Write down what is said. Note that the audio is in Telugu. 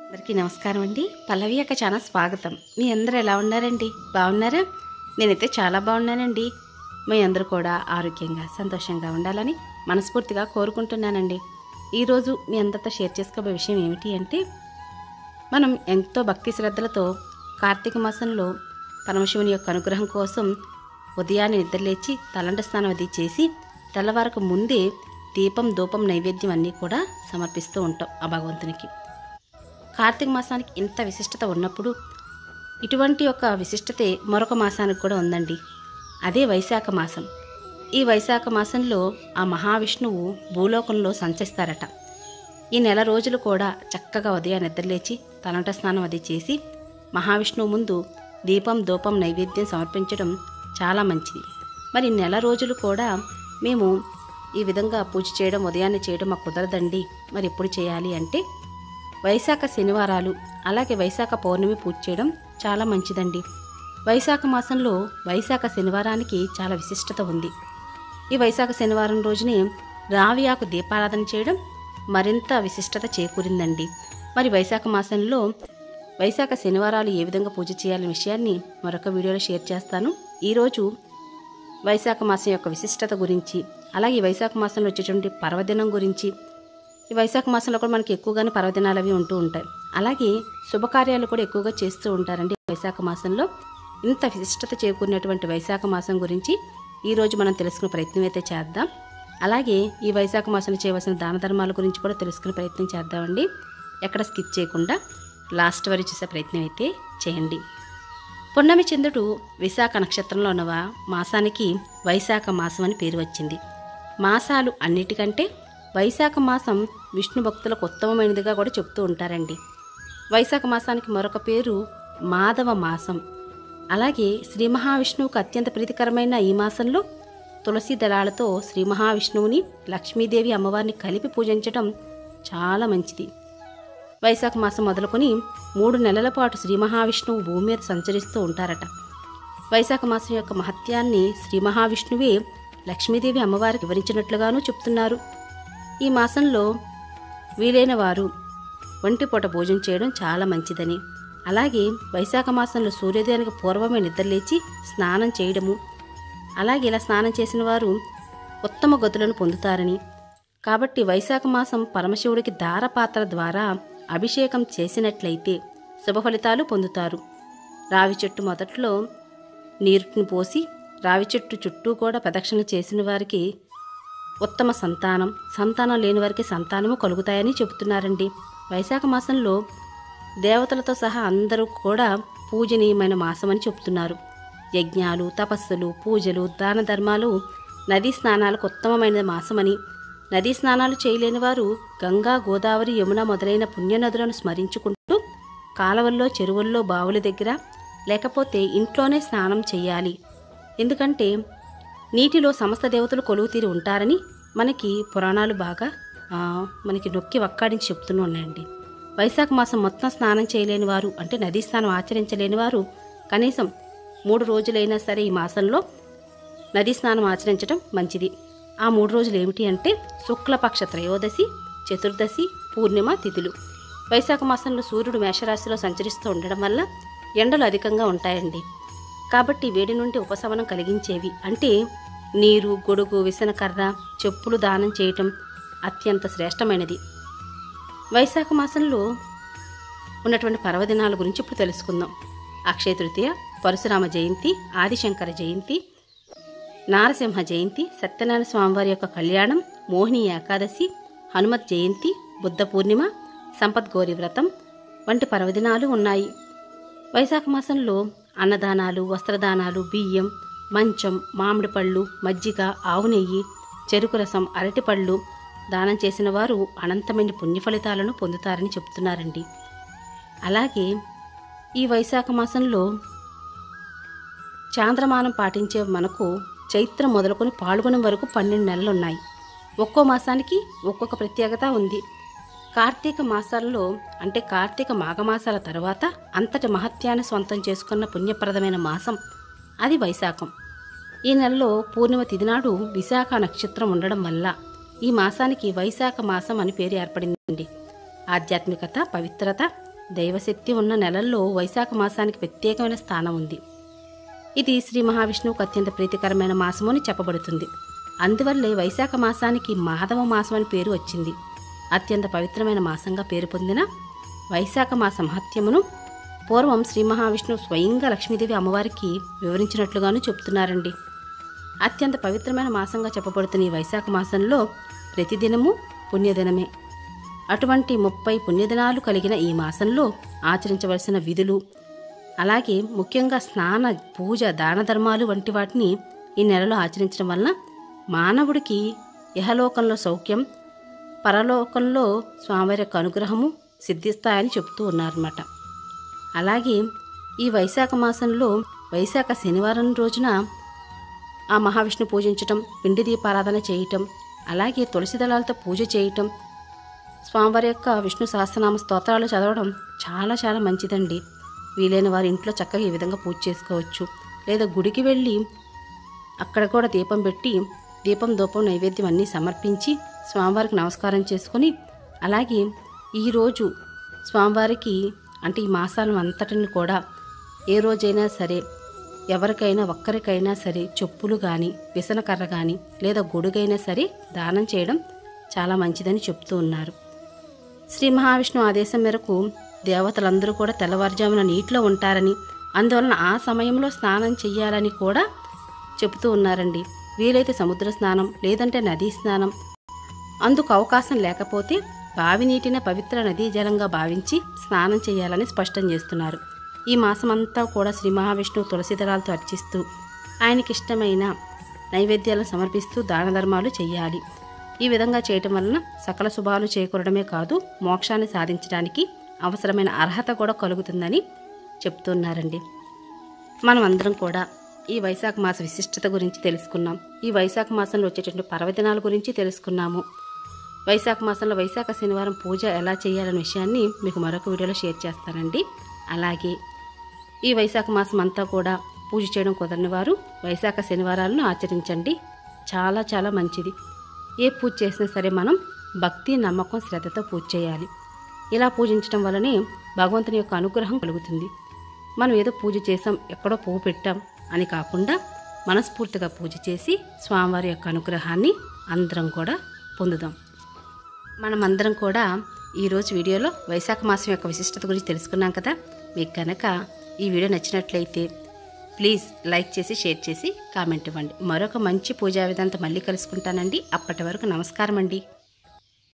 అందరికీ నమస్కారం అండి. పల్లవి అక్క ఛానల్ స్వాగతం. మీ అందరూ ఎలా ఉన్నారండి? బాగున్నారా? నేనైతే చాలా బాగున్నానండి. మీ అందరూ కూడా ఆరోగ్యంగా సంతోషంగా ఉండాలని మనస్ఫూర్తిగా కోరుకుంటున్నానండి. ఈరోజు మీ అందరితో షేర్ చేసుకోబోయే విషయం ఏమిటి అంటే, మనం ఎంతో భక్తి శ్రద్ధలతో కార్తీక మాసంలో పరమశివుని యొక్క అనుగ్రహం కోసం ఉదయాన్నే నిద్రలేచి తలంట స్నానం అది చేసి తెల్లవారకు ముందే దీపం ధూపం నైవేద్యం అన్నీ కూడా సమర్పిస్తూ ఉంటాం ఆ భగవంతునికి. కార్తీక మాసానికి ఇంత విశిష్టత ఉన్నప్పుడు ఇటువంటి ఒక విశిష్టతే మరొక మాసానికి కూడా ఉందండి. అదే వైశాఖ మాసం. ఈ వైశాఖ మాసంలో ఆ మహావిష్ణువు భూలోకంలో సంచరిస్తారట. ఈ నెల రోజులు కూడా చక్కగా ఉదయం నిద్రలేచి తలంట స్నానం అది చేసి మహావిష్ణువు ముందు దీపం ధూపం నైవేద్యం సమర్పించడం చాలా మంచిది. మరి నెల రోజులు కూడా మేము ఈ విధంగా పూజ చేయడం ఉదయాన్నే చేయడం మాకు కుదరదండి. మరి ఎప్పుడు చేయాలి అంటే, వైశాఖ శనివారాలు అలాగే వైశాఖ పౌర్ణమి పూజ చేయడం చాలా మంచిదండి. వైశాఖ మాసంలో వైశాఖ శనివారానికి చాలా విశిష్టత ఉంది. ఈ వైశాఖ శనివారం రోజునే రావి ఆకు దీపారాధన చేయడం మరింత విశిష్టత చేకూరిందండి. మరి వైశాఖ మాసంలో వైశాఖ శనివారాలు ఏ విధంగా పూజ చేయాలనే విషయాన్ని మరొక వీడియోలో షేర్ చేస్తాను. ఈరోజు వైశాఖ మాసం యొక్క విశిష్టత గురించి, అలాగే వైశాఖ మాసంలో వచ్చేటువంటి పర్వదినం గురించి. ఈ వైశాఖ మాసంలో కూడా మనకి ఎక్కువగానే పర్వదినాలు అవి ఉంటూ ఉంటాయి. అలాగే శుభకార్యాలు కూడా ఎక్కువగా చేస్తూ ఉంటారండి వైశాఖ మాసంలో. ఇంత విశిష్టత చేకూరినటువంటి వైశాఖ మాసం గురించి ఈరోజు మనం తెలుసుకునే ప్రయత్నం అయితే చేద్దాం. అలాగే ఈ వైశాఖ మాసంలో చేయవలసిన దాన ధర్మాల గురించి కూడా తెలుసుకునే ప్రయత్నం చేద్దామండి. ఎక్కడ స్కిప్ చేయకుండా లాస్ట్ వరకు చూసే ప్రయత్నం అయితే చేయండి. పున్నమి చంద్రుడు విశాఖ నక్షత్రంలో ఉన్న మాసానికి వైశాఖ మాసం అని పేరు వచ్చింది. మాసాలు అన్నిటికంటే వైశాఖ మాసం విష్ణు భక్తులకు ఉత్తమమైనదిగా కూడా చెప్తూ ఉంటారండి. వైశాఖ మాసానికి మరొక పేరు మాధవ మాసం. అలాగే శ్రీ మహావిష్ణువుకు అత్యంత ప్రీతికరమైన ఈ మాసంలో తులసి దళాలతో శ్రీ మహావిష్ణువుని లక్ష్మీదేవి అమ్మవారిని కలిపి పూజించడం చాలా మంచిది. వైశాఖ మాసం మొదలుకొని 3 నెలల పాటు శ్రీ మహావిష్ణువు భూమి మీద సంచరిస్తూ ఉంటారట. వైశాఖ మాసం యొక్క మహత్యాన్ని శ్రీ మహావిష్ణువే లక్ష్మీదేవి అమ్మవారికి వివరించినట్లుగానూ చెప్తున్నారు. ఈ మాసంలో వీలైన వారు ఒంటిపూట భోజనం చేయడం చాలా మంచిదని, అలాగే వైశాఖ మాసంలో సూర్యోదయానికి పూర్వమే నిద్రలేచి స్నానం చేయడము, అలాగే ఇలా స్నానం చేసిన వారు ఉత్తమ గతులను పొందుతారని, కాబట్టి వైశాఖ మాసం పరమశివుడికి దారపాత్ర ద్వారా అభిషేకం చేసినట్లయితే శుభ ఫలితాలు పొందుతారు. రావి చెట్టు మొదట్లో నీరుని పోసి రావి చెట్టు చుట్టూ కూడా ప్రదక్షిణ చేసిన వారికి ఉత్తమ సంతానం లేని వారికి సంతానము కలుగుతాయని చెబుతున్నారండి. వైశాఖ మాసంలో దేవతలతో సహా అందరూ కూడా పూజనీయమైన మాసమని చెబుతున్నారు. యజ్ఞాలు, తపస్సులు, పూజలు, దాన ధర్మాలు, నదీ స్నానాలకు ఉత్తమమైన మాసమని, నదీ స్నానాలు చేయలేని వారు గంగా, గోదావరి, యమున మొదలైన పుణ్యనదులను స్మరించుకుంటూ కాలవల్లో, చెరువుల్లో, బావుల దగ్గర లేకపోతే ఇంట్లోనే స్నానం చేయాలి. ఎందుకంటే నీటిలో సమస్త దేవతలు కొలువు తీరి ఉంటారని మనకి పురాణాలు బాగా మనకి నొక్కి వక్కాడించి చెప్తూనే ఉన్నాయండి. వైశాఖ మాసం మొత్తం స్నానం చేయలేని వారు, అంటే నదీ స్నానం ఆచరించలేని వారు కనీసం 3 రోజులైనా సరే ఈ మాసంలో నదీ స్నానం ఆచరించడం మంచిది. ఆ 3 రోజులు ఏమిటి అంటే శుక్లపక్ష త్రయోదశి, చతుర్దశి, పూర్ణిమ తిథులు. వైశాఖ మాసంలో సూర్యుడు మేషరాశిలో సంచరిస్తూ ఉండడం వల్ల ఎండలు అధికంగా ఉంటాయండి. కాబట్టి వేడి నుండి ఉపశమనం కలిగించేవి అంటే నీరు, గొడుగు, విసనకర్ర, చెప్పులు దానం చేయటం అత్యంత శ్రేష్టమైనది. వైశాఖ మాసంలో ఉన్నటువంటి పర్వదినాల గురించి ఇప్పుడు తెలుసుకుందాం. అక్షయ తృతీయ, పరశురామ జయంతి, ఆదిశంకర జయంతి, నారసింహ జయంతి, సత్యనారాయణ స్వామివారి యొక్క కళ్యాణం, మోహిని ఏకాదశి, హనుమత్ జయంతి, బుద్ధ పూర్ణిమ, సంపద్గౌరి వ్రతం వంటి పర్వదినాలు ఉన్నాయి. వైశాఖ మాసంలో అన్నదానాలు, వస్త్రదానాలు, బియ్యం, మంచం, మామిడి పళ్ళు, మజ్జిగ, ఆవు నెయ్యి, చెరుకు రసం, అరటిపళ్ళు దానం చేసిన వారు అనంతమైన పుణ్య ఫలితాలను పొందుతారని చెప్తున్నారండి. అలాగే ఈ వైశాఖ మాసంలో చాంద్రమానం పాటించే మనకు చైత్రం మొదలుకొని పాల్గొనం వరకు 12 నెలలు ఉన్నాయి. ఒక్కో మాసానికి ఒక్కొక్క ప్రత్యేకత ఉంది. కార్తీక మాసాల్లో అంటే కార్తీక మాఘమాసాల తర్వాత అంతటి మహత్యాన్ని సొంతం చేసుకున్న పుణ్యప్రదమైన మాసం అది వైశాఖం. ఈ నెలలో పూర్ణిమ తిథి నాడు విశాఖ నక్షత్రం ఉండడం వల్ల ఈ మాసానికి వైశాఖ మాసం అని పేరు ఏర్పడిందండి. ఆధ్యాత్మికత, పవిత్రత, దైవశక్తి ఉన్న నెలల్లో వైశాఖ మాసానికి ప్రత్యేకమైన స్థానం ఉంది. ఇది శ్రీ మహావిష్ణువుకు అత్యంత ప్రీతికరమైన మాసము అని చెప్పబడుతుంది. అందువల్లే వైశాఖ మాసానికి మాధవ మాసం అని పేరు వచ్చింది. అత్యంత పవిత్రమైన మాసంగా పేరు పొందిన వైశాఖ మాస మహత్యమును పూర్వం శ్రీ మహావిష్ణువు స్వయంగా లక్ష్మీదేవి అమ్మవారికి వివరించినట్లుగాను చెప్తున్నారండి. అత్యంత పవిత్రమైన మాసంగా చెప్పబడుతున్న ఈ వైశాఖ మాసంలో ప్రతిదినము పుణ్యదినమే. అటువంటి 30 పుణ్యదినాలు కలిగిన ఈ మాసంలో ఆచరించవలసిన విధులు, అలాగే ముఖ్యంగా స్నాన, పూజ, దాన ధర్మాలు వంటి వాటిని ఈ నెలలో ఆచరించడం వలన మానవుడికి ఇహలోకంలో సౌఖ్యం, పరలోకంలో స్వామివారి యొక్క అనుగ్రహము సిద్ధిస్తాయని చెప్తూ ఉన్నారన్నమాట. అలాగే ఈ వైశాఖ మాసంలో వైశాఖ శనివారం రోజున ఆ మహావిష్ణు పూజించటం, పిండి దీపారాధన చేయటం, అలాగే తులసి దళాలతో పూజ చేయటం, స్వామివారి యొక్క విష్ణు సహస్రనామ స్తోత్రాలు చదవడం చాలా చాలా మంచిదండి. వీలైన వారి ఇంట్లో చక్కగా ఈ విధంగా పూజ చేసుకోవచ్చు. లేదా గుడికి వెళ్ళి అక్కడ కూడా దీపం పెట్టి దీపం, ధూపం, నైవేద్యం అన్నీ సమర్పించి స్వామివారికి నమస్కారం చేసుకొని, అలాగే ఈరోజు స్వామివారికి అంటే ఈ మాసాలను అంతటిని కూడా ఏ రోజైనా సరే ఎవరికైనా ఒక్కరికైనా సరే చెప్పులు కానీ, విసనకర్ర కానీ లేదా గొడుగైనా సరే దానం చేయడం చాలా మంచిదని చెప్తూ ఉన్నారు. శ్రీ మహావిష్ణు ఆదేశం మేరకు దేవతలందరూ కూడా తెల్లవారుజామున నీటిలో ఉంటారని, అందువలన ఆ సమయంలో స్నానం చెయ్యాలని కూడా చెబుతూ ఉన్నారండి. వీలైతే సముద్ర స్నానం లేదంటే నదీ స్నానం, అందుకు అవకాశం లేకపోతే బావి నీటిని పవిత్ర నదీ జలంగా భావించి స్నానం చేయాలని స్పష్టం చేస్తున్నారు. ఈ మాసమంతా కూడా శ్రీ మహావిష్ణువు తులసిదళాలతో అర్చిస్తూ ఆయనకి ఇష్టమైన నైవేద్యాలను సమర్పిస్తూ దాన ధర్మాలు చెయ్యాలి. ఈ విధంగా చేయటం వలన సకల శుభాలు చేకూరడమే కాదు, మోక్షాన్ని సాధించడానికి అవసరమైన అర్హత కూడా కలుగుతుందని చెప్తున్నారండి. మనం అందరం కూడా ఈ వైశాఖ మాస విశిష్టత గురించి తెలుసుకున్నాం. ఈ వైశాఖ మాసంలో వచ్చేటువంటి పర్వదినాల గురించి తెలుసుకున్నాము. వైశాఖ మాసంలో వైశాఖ శనివారం పూజ ఎలా చేయాలనే విషయాన్ని మీకు మరొక వీడియోలో షేర్ చేస్తానండి. అలాగే ఈ వైశాఖ మాసం అంతా కూడా పూజ చేయడం కుదరని వారు వైశాఖ శనివారాలను ఆచరించండి. చాలా చాలా మంచిది. ఏ పూజ చేసినా సరే మనం భక్తి, నమ్మకం, శ్రద్ధతో పూజ చేయాలి. ఇలా పూజించడం వల్లనే భగవంతుని యొక్క అనుగ్రహం కలుగుతుంది. మనం ఏదో పూజ చేసాం, ఎక్కడో పువ్వు పెట్టాం అని కాకుండా మనస్ఫూర్తిగా పూజ చేసి స్వామివారి యొక్క అనుగ్రహాన్ని అందరం కూడా పొందుదాం. మనమందరం కూడా ఈరోజు వీడియోలో వైశాఖ మాసం యొక్క విశిష్టత గురించి తెలుసుకున్నాం కదా. మీకు కనుక ఈ వీడియో నచ్చినట్లయితే ప్లీజ్ లైక్ చేసి, షేర్ చేసి, కామెంట్ ఇవ్వండి. మరొక మంచి పూజా విధానంతో మళ్ళీ కలుసుకుంటానండి. అప్పటి వరకు నమస్కారం అండి.